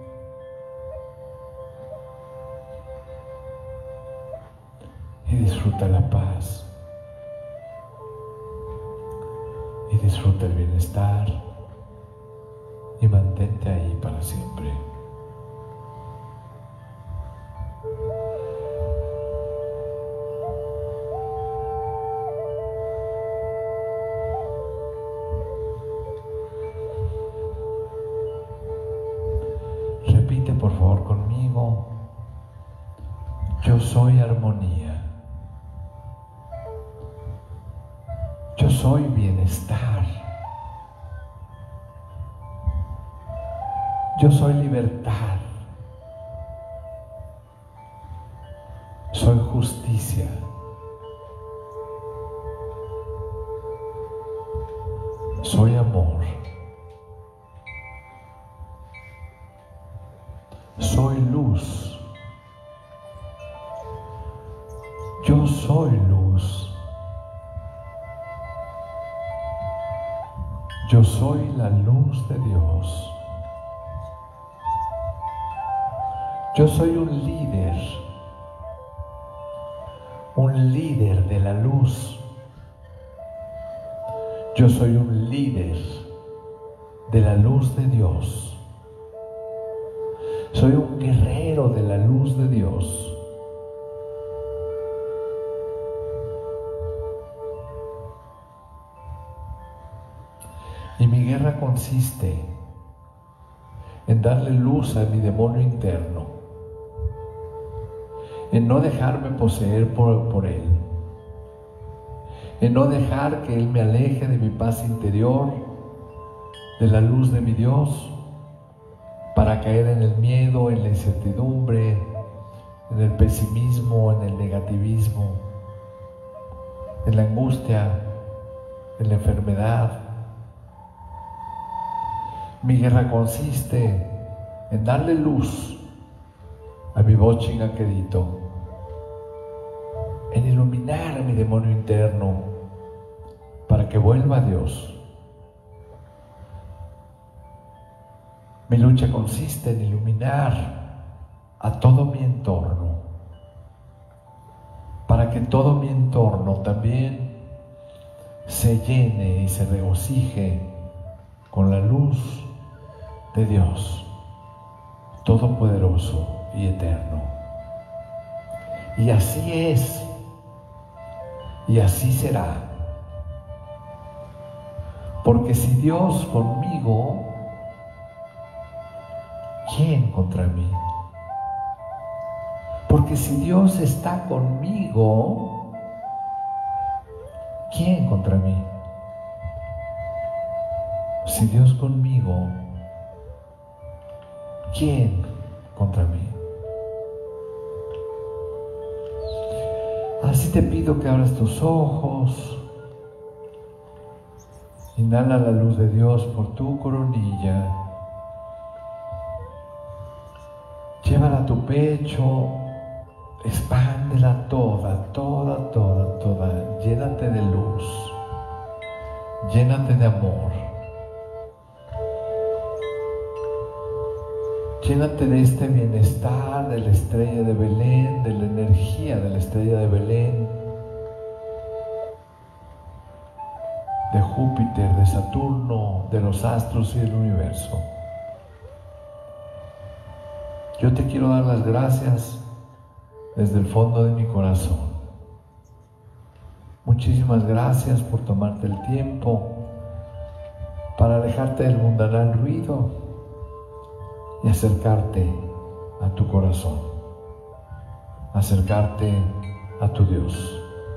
Y disfruta la paz. Y disfruta el bienestar. Y mantente ahí para siempre. Repite por favor conmigo: yo soy armonía, yo soy bienestar, yo soy libertad, soy justicia, soy amor, soy luz, yo soy luz, yo soy la luz de Dios, yo soy un líder de la luz, yo soy un líder de la luz de Dios, soy un guerrero de la luz de Dios. Y mi guerra consiste en darle luz a mi demonio interno, en no dejarme poseer por él, en no dejar que él me aleje de mi paz interior, de la luz de mi Dios, para caer en el miedo, en la incertidumbre, en el pesimismo, en el negativismo, en la angustia, en la enfermedad. Mi guerra consiste en darle luz a mi bochingaquerito, en iluminar a mi demonio interno para que vuelva a Dios. Mi lucha consiste en iluminar a todo mi entorno, para que todo mi entorno también se llene y se regocije con la luz de Dios, todopoderoso y eterno. Y así es, y así será. Porque si Dios conmigo, ¿quién contra mí? Porque si Dios está conmigo, ¿quién contra mí? Si Dios conmigo, ¿quién contra mí? Así te pido que abras tus ojos. Inhala la luz de Dios por tu coronilla. Llévala a tu pecho. Expándela toda. Llénate de luz. Llénate de amor. Llénate de este bienestar de la estrella de Belén, de la energía de la estrella de Belén, de Júpiter, de Saturno, de los astros y del universo. Yo te quiero dar las gracias desde el fondo de mi corazón. Muchísimas gracias por tomarte el tiempo para alejarte del mundanal ruido y acercarte a tu corazón, acercarte a tu Dios,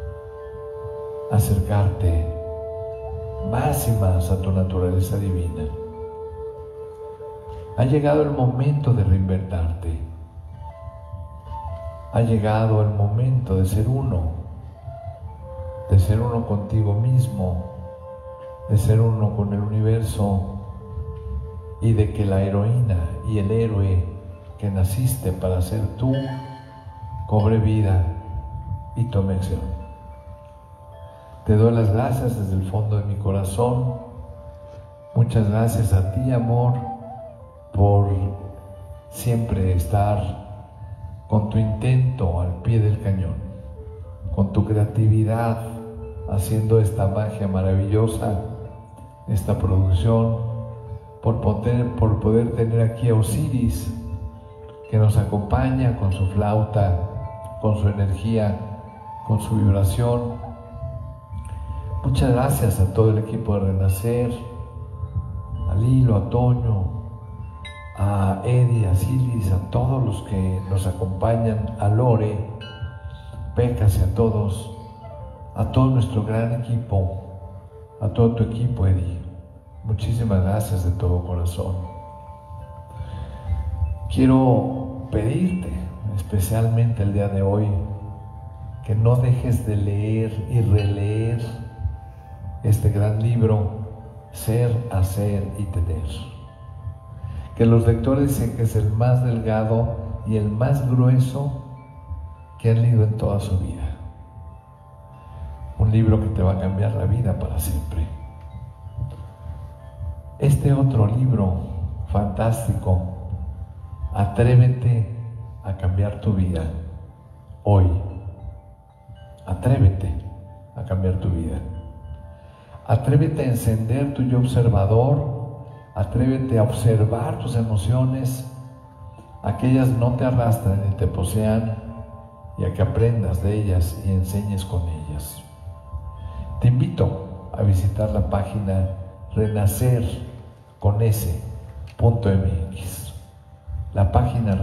acercarte más y más a tu naturaleza divina. Ha llegado el momento de reinventarte. Ha llegado el momento de ser uno contigo mismo, de ser uno con el universo, y de que la heroína y el héroe que naciste para ser tú cobre vida y tome acción. Te doy las gracias desde el fondo de mi corazón. Muchas gracias a ti, amor, por siempre estar con tu intento al pie del cañón, con tu creatividad haciendo esta magia maravillosa, esta producción, por poder tener aquí a Osiris, que nos acompaña con su flauta, con su energía, con su vibración. Muchas gracias a todo el equipo de Renacer, a Lilo, a Toño, a Eddie, a Silis, a todos los que nos acompañan, a Lore, Pecas y a todo nuestro gran equipo, a todo tu equipo, Eddie. Muchísimas gracias de todo corazón. Quiero pedirte, especialmente el día de hoy, que no dejes de leer y releer este gran libro, Ser, Hacer y Tener. Que los lectores dicen que es el más delgado y el más grueso que han leído en toda su vida. Un libro que te va a cambiar la vida para siempre. Este otro libro fantástico, Atrévete a cambiar tu vida hoy. Atrévete a cambiar tu vida. Atrévete a encender tu yo observador. Atrévete a observar tus emociones, a que ellas no te arrastren ni te posean, y a que aprendas de ellas y enseñes con ellas. Te invito a visitar la página renacer.s.mx, la página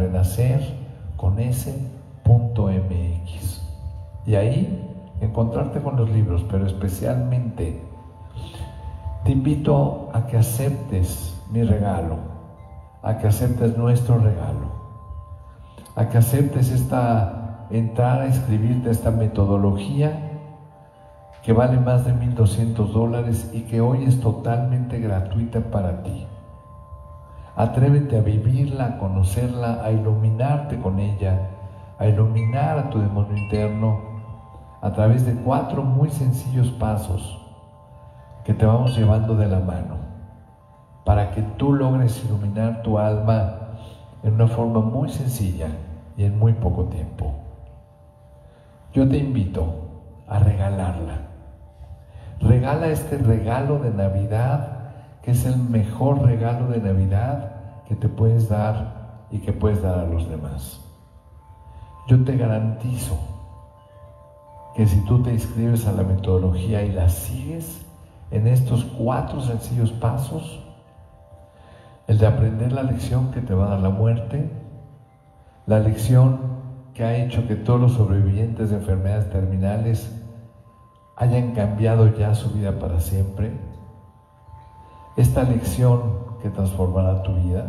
renacer.s.mx, y ahí encontrarte con los libros, pero especialmente te invito a que aceptes mi regalo, a que aceptes nuestro regalo, a que aceptes entrar a inscribirte a esta metodología que vale más de $1,200 y que hoy es totalmente gratuita para ti. Atrévete a vivirla, a conocerla, a iluminarte con ella, a iluminar a tu demonio interno a través de 4 muy sencillos pasos que te vamos llevando de la mano para que tú logres iluminar tu alma en una forma muy sencilla y en muy poco tiempo. Yo te invito a regalarla. Regala este regalo de Navidad, que es el mejor regalo de Navidad que te puedes dar y que puedes dar a los demás. Yo te garantizo que si tú te inscribes a la metodología y la sigues en estos 4 sencillos pasos, el de aprender la lección que te va a dar la muerte, la lección que ha hecho que todos los sobrevivientes de enfermedades terminales hayan cambiado ya su vida para siempre, esta lección que transformará tu vida,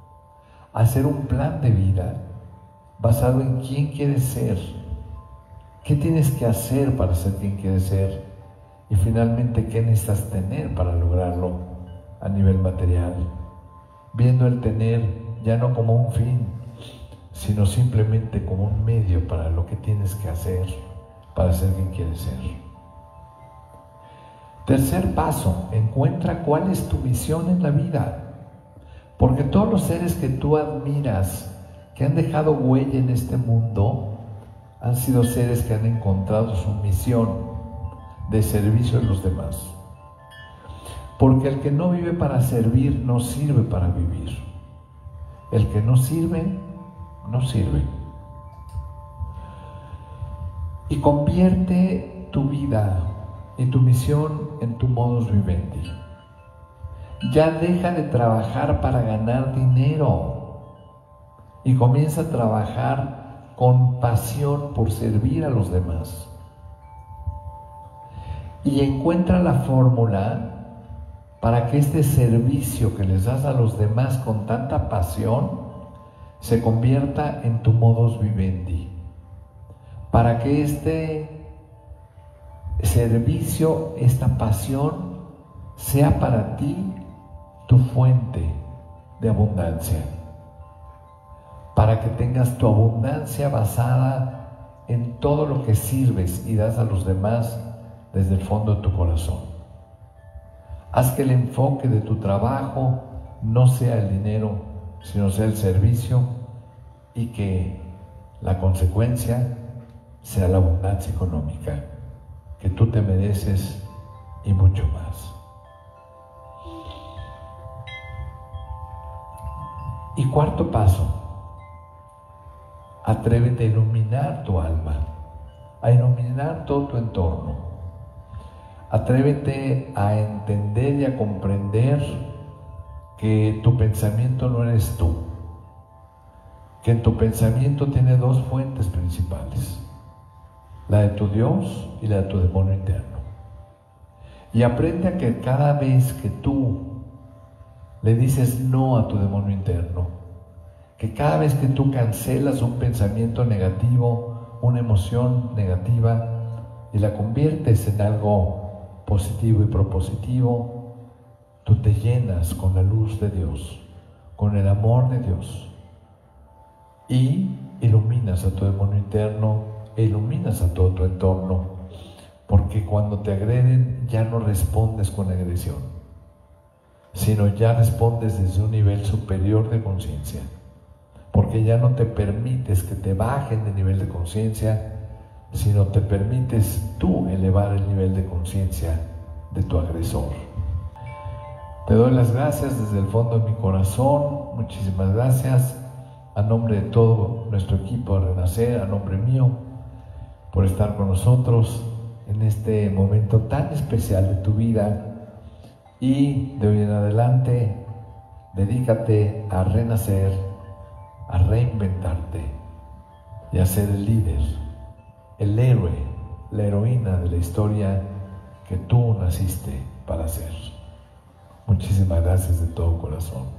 hacer un plan de vida basado en quién quieres ser ¿Qué tienes que hacer para ser quien quieres ser? Y finalmente, ¿qué necesitas tener para lograrlo a nivel material? Viendo el tener ya no como un fin, sino simplemente como un medio para lo que tienes que hacer para ser quien quieres ser. Tercer paso, encuentra cuál es tu misión en la vida. Porque todos los seres que tú admiras, que han dejado huella en este mundo, han sido seres que han encontrado su misión de servicio a los demás. Porque el que no vive para servir, no sirve para vivir. El que no sirve, no sirve. Y convierte tu vida y tu misión en tu modus vivendi. Ya deja de trabajar para ganar dinero y comienza a trabajar con pasión por servir a los demás. Y encuentra la fórmula para que este servicio que les das a los demás con tanta pasión se convierta en tu modus vivendi. Para que este servicio, esta pasión, sea para ti tu fuente de abundancia. Para que tengas tu abundancia basada en todo lo que sirves y das a los demás desde el fondo de tu corazón. Haz que el enfoque de tu trabajo no sea el dinero, sino sea el servicio, y que la consecuencia sea la abundancia económica que tú te mereces y mucho más. Y cuarto paso, atrévete a iluminar tu alma, a iluminar todo tu entorno. Atrévete a entender y a comprender que tu pensamiento no eres tú, que en tu pensamiento tiene dos fuentes principales, la de tu Dios y la de tu demonio interno. Y aprende a que cada vez que tú le dices no a tu demonio interno, que cada vez que tú cancelas un pensamiento negativo, una emoción negativa, y la conviertes en algo positivo y propositivo, tú te llenas con la luz de Dios, con el amor de Dios, y iluminas a tu demonio interno e iluminas a todo tu entorno, porque cuando te agreden ya no respondes con agresión, sino ya respondes desde un nivel superior de conciencia, porque ya no te permites que te bajen de nivel de conciencia, sino te permites tú elevar el nivel de conciencia de tu agresor. Te doy las gracias desde el fondo de mi corazón, muchísimas gracias, a nombre de todo nuestro equipo de Renacer, a nombre mío, por estar con nosotros en este momento tan especial de tu vida, y de hoy en adelante dedícate a renacer, a reinventarte y a ser el líder, el héroe, la heroína de la historia que tú naciste para ser. Muchísimas gracias de todo corazón.